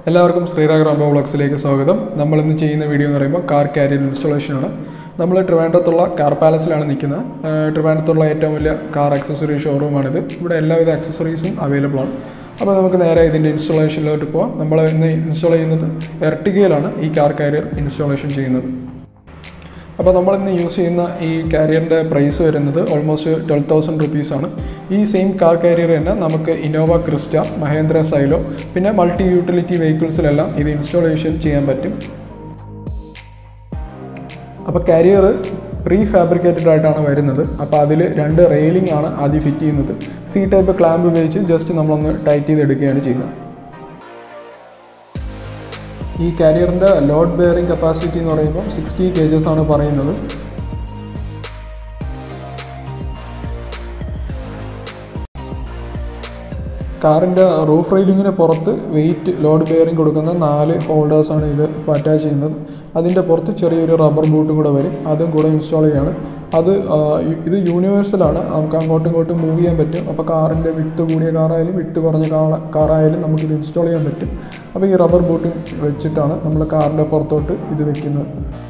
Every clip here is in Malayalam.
എല്ലാവർക്കും Sreerag Rambo VOLGS സ്വാഗതം. നമ്മൾ ഇന്ന് ചെയ്യുന്ന വീഡിയോ എന്ന് പറയുമ്പോൾ കാർ കാരിയർ ഇൻസ്റ്റാളേഷൻ ആണ്. നമ്മൾ ട്രിവാൻഡ്രത്തുള്ള കാർ പാലസിലാണ് നിൽക്കുന്നത്. ട്രിവാൻഡ്രത്തുള്ള ഏറ്റവും വലിയ കാർ ആക്സസറി ഷോറൂമാണിത്. ഇവിടെ എല്ലാവിധ ആക്സസറീസും അവൈലബിൾ ആണ്. അപ്പോൾ നമുക്ക് നേരെ ഇതിൻ്റെ ഇൻസ്റ്റാളേഷനിലോട്ട് പോകാം. നമ്മൾ ഇന്ന് ഇൻസ്റ്റാൾ ചെയ്യുന്നത് എർട്ടിഗയിലാണ് ഈ കാർ കാരിയർ ഇൻസ്റ്റാളേഷൻ ചെയ്യുന്നത്. അപ്പോൾ നമ്മൾ ഇന്ന് യൂസ് ചെയ്യുന്ന ഈ കാരിയറിൻ്റെ പ്രൈസ് വരുന്നത് ഓൾമോസ്റ്റ് 12,000 rupees. ഈ സെയിം കാർ കാരിയർ തന്നെ നമുക്ക് ഇന്നോവ ക്രിസ്റ്റ, മഹേന്ദ്ര സൈലോ, പിന്നെ മൾട്ടി യൂട്ടിലിറ്റി വെഹിക്കിൾസിലെല്ലാം ഇത് ഇൻസ്റ്റാളേഷൻ ചെയ്യാൻ പറ്റും. അപ്പോൾ കാരിയർ പ്രീ ഫാബ്രിക്കേറ്റഡ് ആയിട്ടാണ് വരുന്നത്. അപ്പോൾ അതിൽ 2 റെയിലിംഗ് ആണ് ആദ്യം ഫിറ്റ് ചെയ്യുന്നത്. സി ടൈപ്പ് ക്ലാമ്പ് ഉപയോഗിച്ച് ജസ്റ്റ് നമ്മളൊന്ന് ടൈറ്റ് ചെയ്തെടുക്കുകയാണ് ചെയ്യുന്നത്. ഈ കാരിയറിൻ്റെ ലോഡ് ബെയറിംഗ് കപ്പാസിറ്റി എന്ന് പറയുമ്പോൾ 60 kgs ആണ് പറയുന്നത്. കാറിൻ്റെ റൂഫ് റെയിലിങ്ങിന് പുറത്ത് വെയിറ്റ് ലോഡ് ബെയറിംഗ് കൊടുക്കുന്ന 4 ഹോൾഡേഴ്സാണ് ഇത് അറ്റാച്ച് ചെയ്യുന്നത്. അതിൻ്റെ പുറത്ത് ചെറിയൊരു റബ്ബർ ബൂട്ടും കൂടെ വരും, അതും കൂടെ ഇൻസ്റ്റാൾ ചെയ്യാണ്. ഇത് യൂണിവേഴ്സലാണ്, നമുക്ക് അങ്ങോട്ടും ഇങ്ങോട്ടും മൂവ് ചെയ്യാൻ പറ്റും. അപ്പോൾ കാറിൻ്റെ വിട്ട് കൂടിയ കാറായാലും വിട്ട് കുറഞ്ഞ കാറായാലും നമുക്കിത് ഇൻസ്റ്റാൾ ചെയ്യാൻ പറ്റും. അപ്പോൾ ഈ റബ്ബർ ബൂട്ട് വെച്ചിട്ടാണ് നമ്മൾ കാറിൻ്റെ പുറത്തോട്ട് ഇത് വെക്കുന്നത്.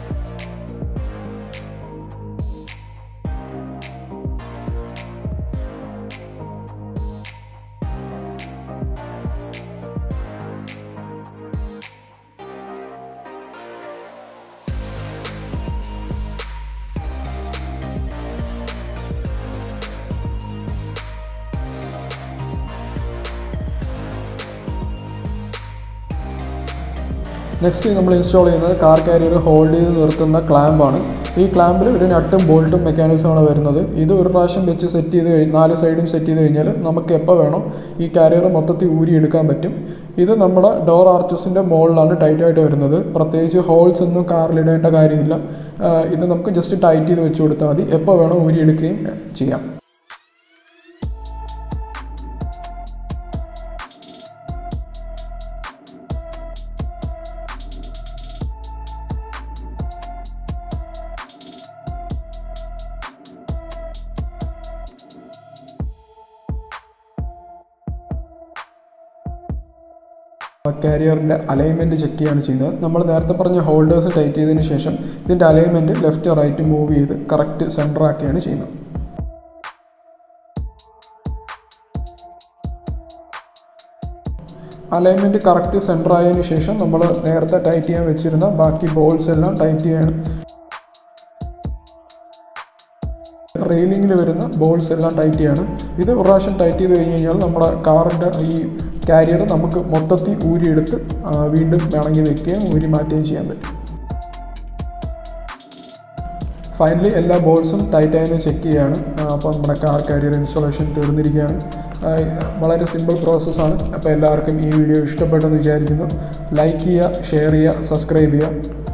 നെക്സ്റ്റ് നമ്മൾ ഇൻസ്റ്റാൾ ചെയ്യുന്നത് കാർ കാരിയർ ഹോൾഡ് ചെയ്ത് നിർത്തുന്ന ക്ലാമ്പാണ്. ഈ ക്ലാമ്പിൽ ഒരു നട്ടും ബോൾട്ടും മെക്കാനിസമാണ് വരുന്നത്. ഇത് ഒരു പ്രാവശ്യം വെച്ച് സെറ്റ് ചെയ്ത് 4 സൈഡും സെറ്റ് ചെയ്ത് കഴിഞ്ഞാൽ നമുക്ക് എപ്പോൾ വേണം ഈ കാരിയർ മൊത്തത്തിൽ ഊരിയെടുക്കാൻ പറ്റും. ഇത് നമ്മുടെ ഡോർ ആർച്ചസിൻ്റെ മുകളിലാണ് ടൈറ്റായിട്ട് വരുന്നത്. പ്രത്യേകിച്ച് ഹോൾസ് ഒന്നും കാറിലിടേണ്ട കാര്യമില്ല. ഇത് നമുക്ക് ജസ്റ്റ് ടൈറ്റ് ചെയ്ത് വെച്ച് കൊടുത്താൽ മതി, എപ്പോൾ വേണം ഊരിയെടുക്കുകയും ചെയ്യാം. കാരിയറിൻ്റെ അലൈൻമെൻറ്റ് ചെക്ക് ചെയ്യുകയാണ് ചെയ്യുന്നത്. നമ്മൾ നേരത്തെ പറഞ്ഞ ഹോൾഡേഴ്സ് ടൈറ്റ് ചെയ്തതിന് ശേഷം ഇതിൻ്റെ അലൈൻമെൻറ്റ് ലെഫ്റ്റ് റൈറ്റ് മൂവ് ചെയ്ത് കറക്റ്റ് സെൻറ്റർ ആക്കിയാണ് ചെയ്യുന്നത്. അലൈൻമെൻറ്റ് കറക്റ്റ് സെൻറ്റർ ആയതിനു ശേഷം നമ്മൾ നേരത്തെ ടൈറ്റ് ചെയ്യാൻ വെച്ചിരുന്ന ബാക്കി ബോൾസ് എല്ലാം ടൈറ്റ് ചെയ്യാണ്. റെയിലിങ്ങിൽ വരുന്ന ബോൾസ് എല്ലാം ടൈറ്റ് ചെയ്യാണ്. ഇത് ഒരു പ്രാവശ്യം ടൈറ്റ് ചെയ്ത് കഴിഞ്ഞ് കഴിഞ്ഞാൽ നമ്മുടെ കാറിൻ്റെ ഈ കാരിയർ നമുക്ക് മൊത്തത്തിൽ ഊരിയെടുത്ത് വീണ്ടും വേണമെങ്കിൽ വെക്കുകയും ഊരി മാറ്റുകയും ചെയ്യാൻ പറ്റും. ഫൈനലി എല്ലാ ബോൾസും ടൈറ്റ് ആയതിന് ചെക്ക് ചെയ്യുകയാണ്. അപ്പോൾ നമ്മുടെ കാർ കാരിയർ ഇൻസ്റ്റാളേഷൻ തീർന്നിരിക്കുകയാണ്. വളരെ സിമ്പിൾ പ്രോസസ്സാണ്. അപ്പോൾ എല്ലാവർക്കും ഈ വീഡിയോ ഇഷ്ടപ്പെട്ടെന്ന് വിചാരിക്കുന്നു. ലൈക്ക് ചെയ്യുക, ഷെയർ ചെയ്യുക, സബ്സ്ക്രൈബ് ചെയ്യുക.